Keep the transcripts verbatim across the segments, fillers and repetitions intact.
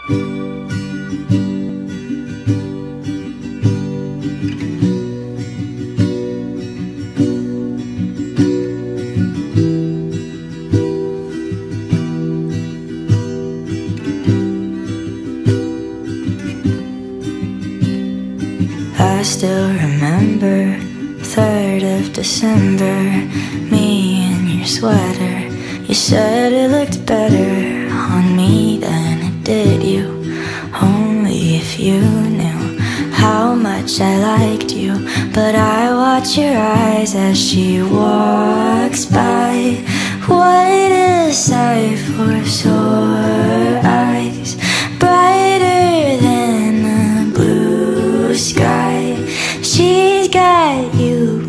I still remember third of December, me in your sweater. You said it looked better on me than it did you. Only if you knew how much I liked you. But I watch your eyes as she walks by. What a sight for sore eyes, brighter than the blue sky. She's got you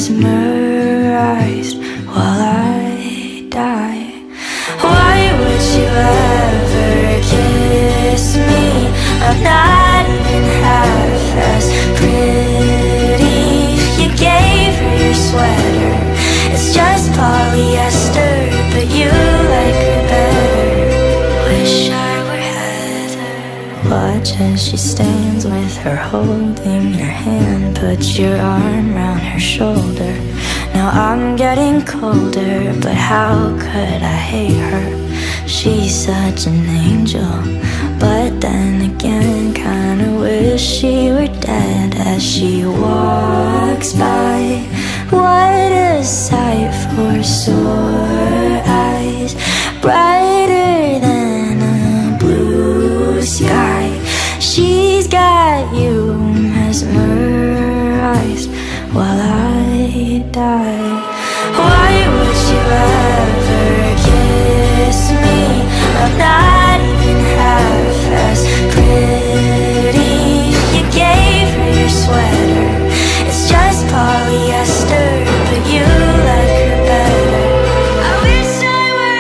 mesmerized while I die. Why would you ever kiss me? I'm not even half as pretty. You gave her your sweater, it's just polyester, but you like her better. Wish I were Heather. Watch as she stands with her holding your hand, put your arm round her shoulder. Now I'm getting colder, but how could I hate her? She's such an angel, but then again kinda wish she were dead as she walks by. What a sight for sore eyes, brighter than a blue sky. She's got you mesmerized while I die. Why would you ever kiss me? I'm not even half as pretty. You gave her your sweater, it's just polyester, but you like her better. I wish I were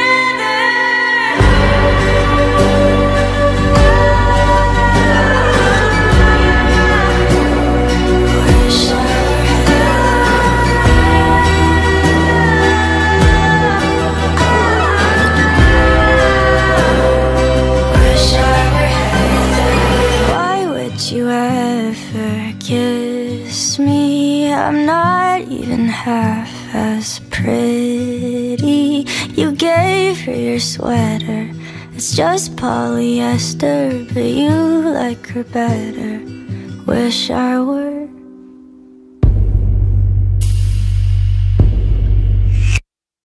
Wish I you ever kiss me? I'm not even half as pretty. You gave her your sweater, it's just polyester, but you like her better. Wish I were